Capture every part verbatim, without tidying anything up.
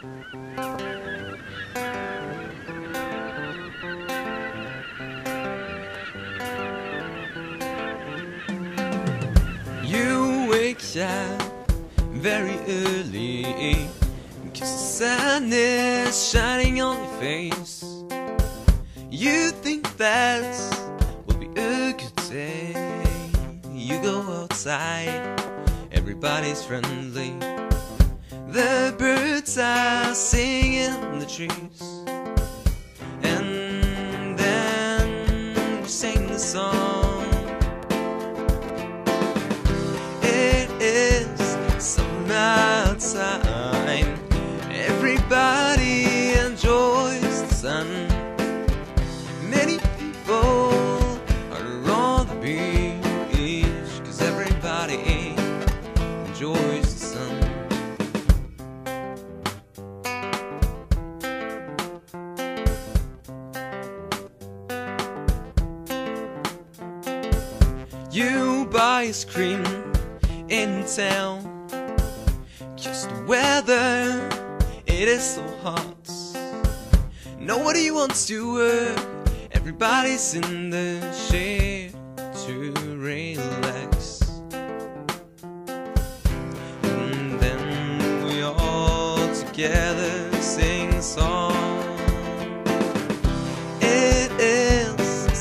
You wake up very early, 'cause the sun is shining on your face. You think that will be a good day. You go outside, everybody's friendly. The birds are singing in the trees. And then you sing the song. It is summertime. Everybody enjoys the sun. Many people are on the beach, 'cause everybody enjoys the sun. You buy ice cream in town, 'cause the weather, it is so hot. Nobody wants to work, everybody's in the shade to relax. And then we all together sing a song. It is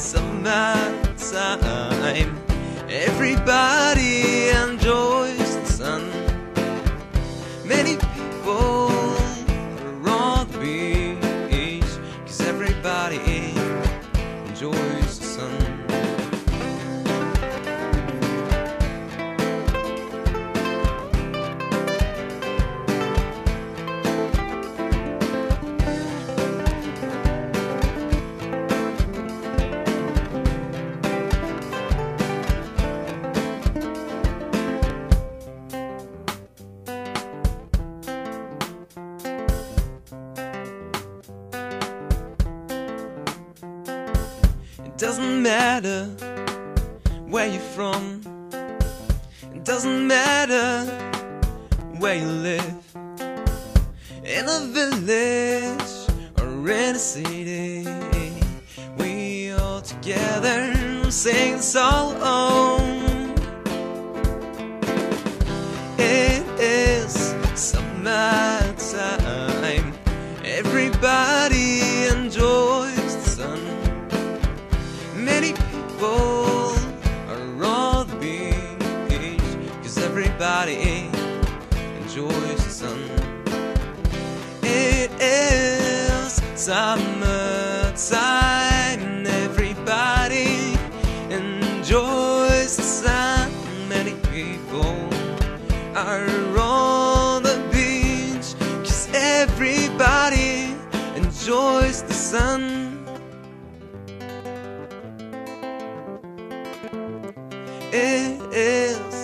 summertime. Everybody enjoys the sun. Many people are on the beach, 'cause everybody enjoys the sun. It doesn't matter where you're from. It doesn't matter where you live. In a village or in a city, we all together sing the song. It is summertime. Everybody enjoys the sun. Many people are on the beach, 'cause everybody enjoys the sun. It is summertime. Everybody enjoys the sun. Many people are on the beach, 'cause everybody enjoys the sun. It is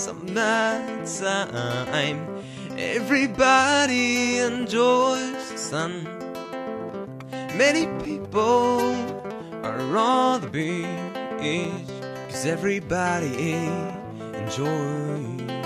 summertime. Everybody enjoys the sun. Many people are on the beach, 'cause everybody enjoys